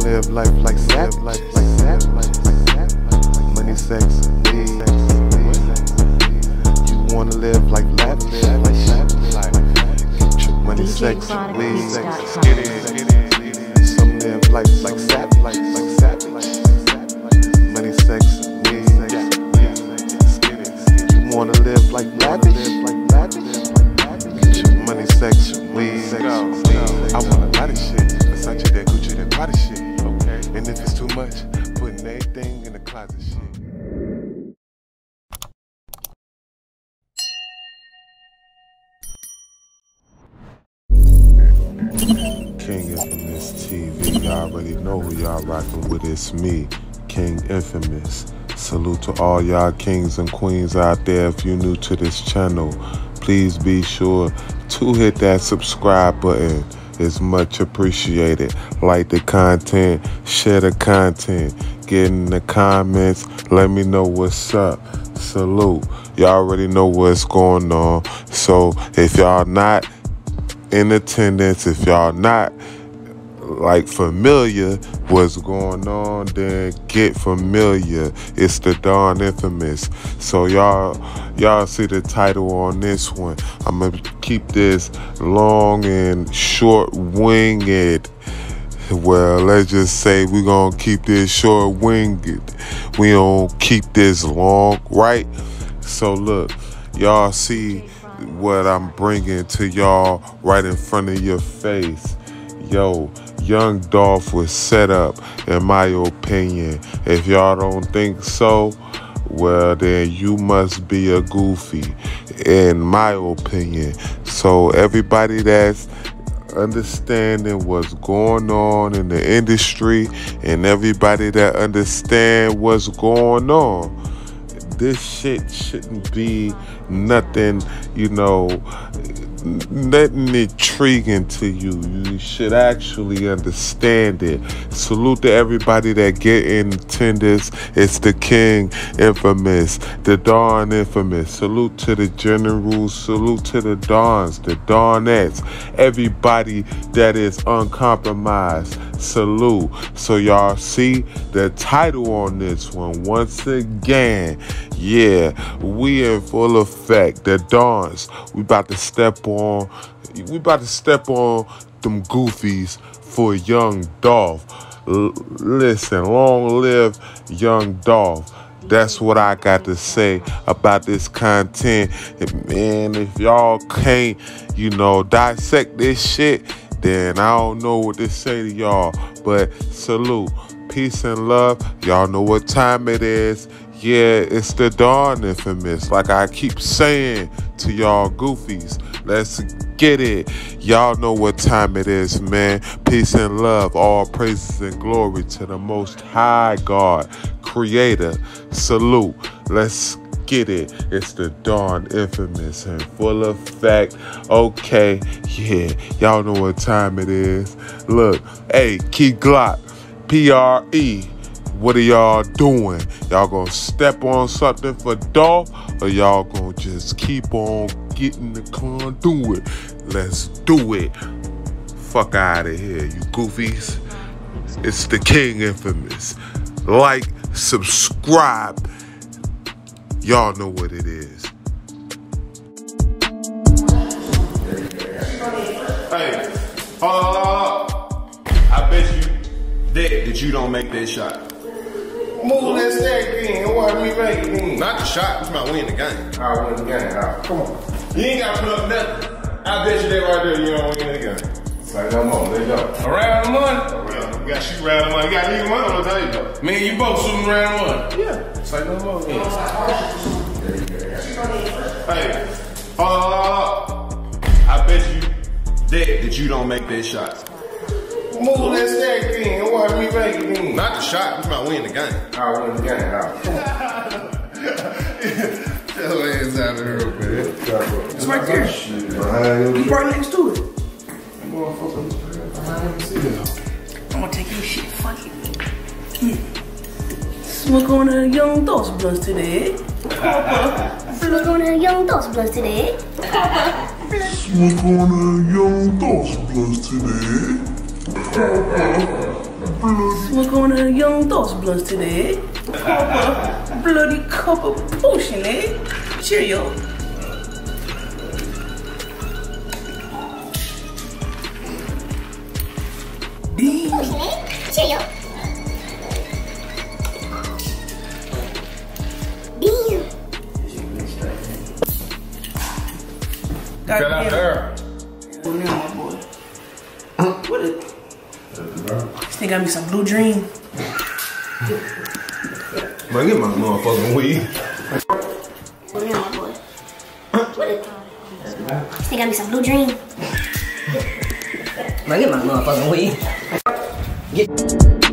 live life like sap, money, sex, weed. You wanna live like lavish, money, sex, weed. Some live life like sap, money, sex, weed. You wanna live like lavish, money, sex, weed. I want a lot of shit. Versace, that Gucci, that Prada shit. Okay. And if it's too much, putting everything in the closet shit. King Infamis TV. Y'all already know who y'all rocking with. It's me, King Infamis. Salute to all y'all kings and queens out there. If you're new to this channel, please be sure to hit that subscribe button. It's much appreciated. Like the content, share the content, get in the comments, let me know what's up. Salute. Y'all already know what's going on. So if y'all not in attendance, if y'all not like familiar what's going on, then get familiar. It's the Don Infamis. So y'all see the title on this one. I'm gonna keep this long and short winged. Well, let's just say we're gonna keep this short winged. We don't keep this long, right? So look, y'all see what I'm bringing to y'all right in front of your face. Yo, Young Dolph was set up, in my opinion. If y'all don't think so, well, then you must be a goofy, in my opinion. So everybody that's understanding what's going on in the industry and everybody that understand what's going on, this shit shouldn't be nothing, you know, nothing intriguing to you. You should actually understand it. Salute to everybody that get in attendance. It's the King Infamis, the Don Infamis. Salute to the generals. Salute to the Dons, the Donettes, everybody that is uncompromised. Salute. So y'all see the title on this one once again. Yeah, we in full effect. The Dons. We about to step on them goofies for Young Dolph. Listen, long live Young Dolph. That's what I got to say about this content. Man, if y'all can't, you know, dissect this shit, then I don't know what to say to y'all. But salute, peace and love. Y'all know what time it is. Yeah, it's the Don Infamis. Like I keep saying to y'all goofies, let's get it. Y'all know what time it is, man. Peace and love. All praises and glory to the Most High God, Creator. Salute. Let's get it. It's the Don Infamis in full effect. Okay, yeah. Y'all know what time it is. Look, hey, Key Glock, PRE. What are y'all doing? Y'all gonna step on something for Dolph, or y'all gonna just keep on getting the conduit? Let's do it. Fuck out of here, you goofies. It's the King Infamis. Like, subscribe. Y'all know what it is. Hey, hold on. I bet you that you don't make that shot. Move that stack in. Watch me make it in. Not the shot, it's about winning the game. I win the game. Come on. You ain't got to put up nothing. I bet you that right there, you don't win the game. Say no more. Let's go. Around the money? Around. You got to shoot around the money. You got to leave the money on the table. Me and you both shooting around the money. Yeah. Say no more. Yeah. Hey, hold on. I bet you that you don't make that shot. Move that stack in. Watch me make it in. Not the shot, it's about winning the game. I win the game. Tell your ass out of here, man. It's right there. You right next to it. I'm gonna take your shit. Fuck it. Smoke on a Young Dolph's blood today. Smoke on a Young Dolph's blood today. Smoke on a Young Dolph's blood today. Smoke on a young dog's blunts today. Pop a bloody cup of potion, eh? Cheerio. Potion, eh? Cheerio. Damn. Get out there. Oh, now, my boy. What is this thing got me some blue dream. Man, get my motherfucking weed. Oh, now, my boy. What is this thing got me some blue dream. Man, get my motherfucking weed. Get